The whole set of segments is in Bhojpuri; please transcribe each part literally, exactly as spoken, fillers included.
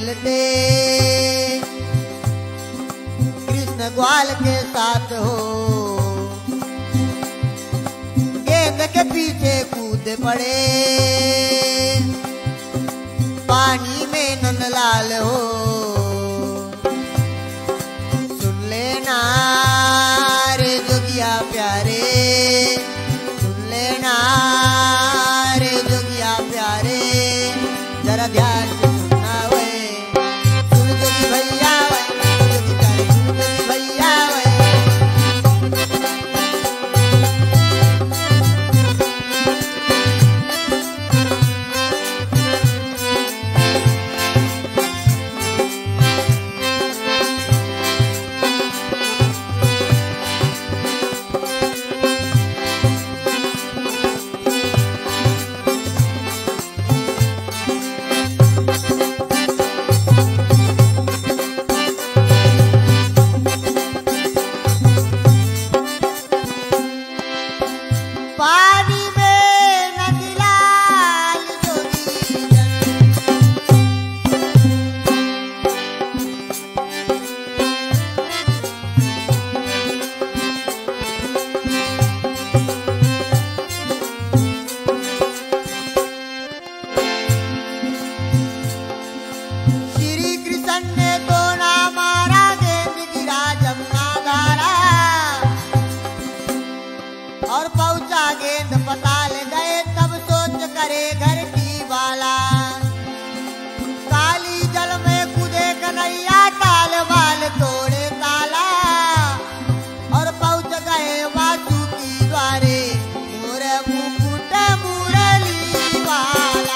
खेलते कृष्ण ग्वाल के साथ हो, गेंद के पीछे कूद पड़े पानी में नंदलाल हो। सुन लेना रे जोगिया प्यारे, सुन लेना रे जोगिया प्यारे, जरा ध्यान से सुनना वे, सुन जोगी भैया वे, जोगी प्यारे सुन जोगी भैया वे। पानी में नंदलाल जोगी श्री कृष्ण ने तो ना मारा, गेंद गिरा जमुना धारा और पहुंचा गेंद पताल गए, तब सोच करे घर की बाला। काली जल में कूदे कन्हैया, ताल बाल तोड़े ताला और पहुंच गए वासुकी द्वारे, मोर मुकुट मुरली वाला।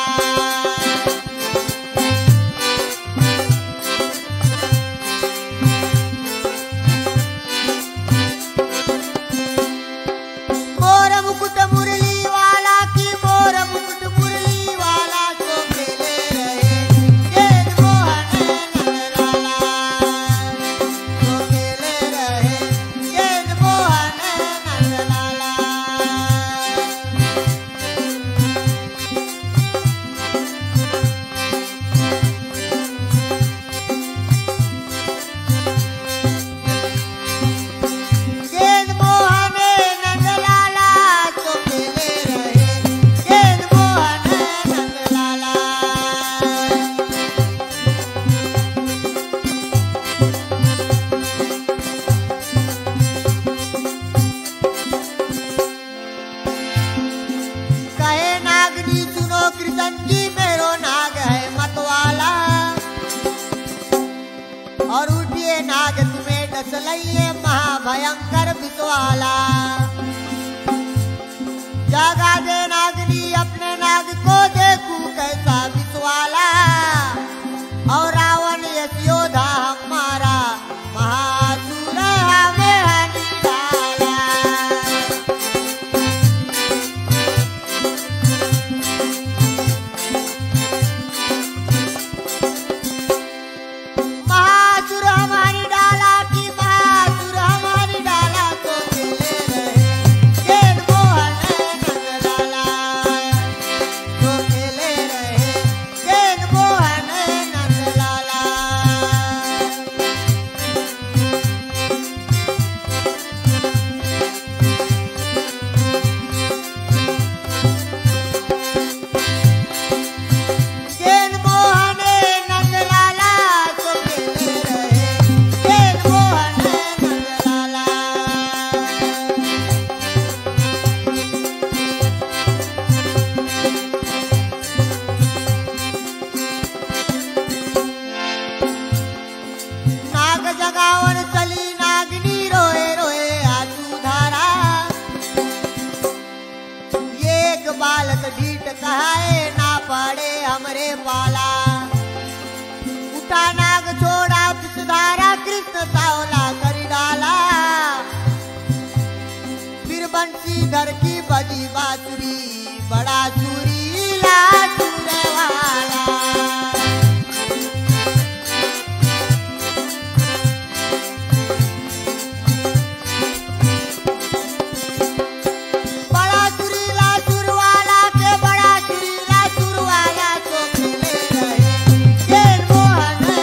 मोर मुकुट मुरली वाला की, मोर मुकुट मुरली वाला तो खेले रहे गेंद मोहन नंदलाला, तो खेले रहे गेंद मोहन नंदलाला। गेंद मोहन नंदलाला तो खेले रहे गेंद मोहन नंदलाला। कहे नागनी सुनो कृष्ण की, मेरो नाग है मतवाला, और उठिए नाग तुम्हें डस लइए महाभयंकर विषवाला। जागा दे नागनी अपने नाग को, देखू कैसा विषवाला, और रावण यश योधा हमारा महासुर हमें हनिडाला। महासुर हमारी डाला की, महासुर हमारी डाला तो खेले रहे गेंद मोहन नंदलाला, तो खेले रहे गेंद मोहन नंदलाला। गेंद मोहन नंदलाला तो खेले रहे गेंद मोहन नंदलाला। नाग जगावन चली नागिनी, रोए रोए आंसू धारा, ये एक बालक ढीठ कहाए, ना पड़े हमरे पाला। उठा नाग छोड़ा विषधारा, कृष्ण सावला कर डाला, फिर बंशीधर की बजी बांसुरी, बड़ा सुरीला सुर वाला। बड़ा सुरीला सुर वाला के, बड़ा सुरीला सुर वाला तो खेले रहे गेंद मोहन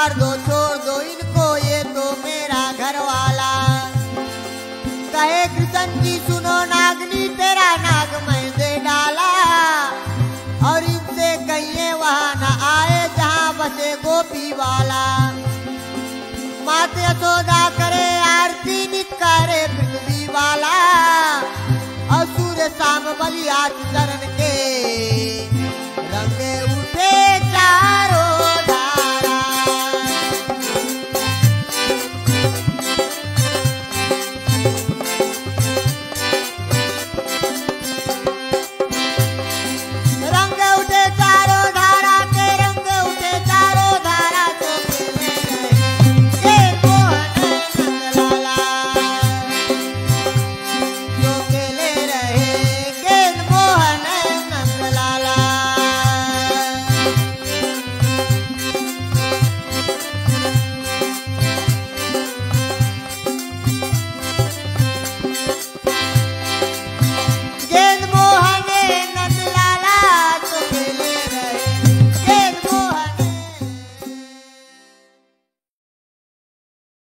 मार दो छोड़ दो इनको, ये तो मेरा घर वाला। कहे कृष्ण जी सुनो नागनी, तेरा नाग मैं दे डाला, और इनसे कहिए वहां न आए जहां बसे गोपी वाला। माते यशोदा करे आरती नित करे पृथ्वी वाला, और सूर्य शाम बलिया चरण के